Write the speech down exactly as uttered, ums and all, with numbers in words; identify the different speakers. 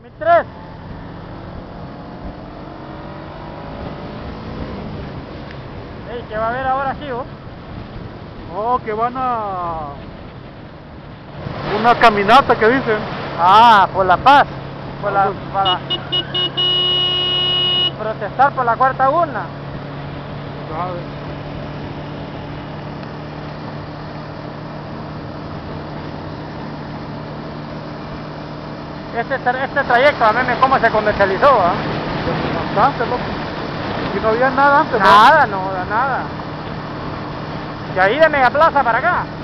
Speaker 1: tres. Ey, ¿qué va a haber ahora aquí, vos?
Speaker 2: Oh, que van a... una caminata que dicen.
Speaker 1: Ah, por la paz. Por la,
Speaker 2: Ah, pues.
Speaker 1: para protestar por la cuarta urna.
Speaker 2: ¿Sabes?
Speaker 1: Este, tra- este trayecto, a mí me cómo se comercializó, ¿ah?
Speaker 2: Bastante, loco. Y no había nada antes, ¿no?
Speaker 1: Nada, no, nada. De ahí de Megaplaza para acá.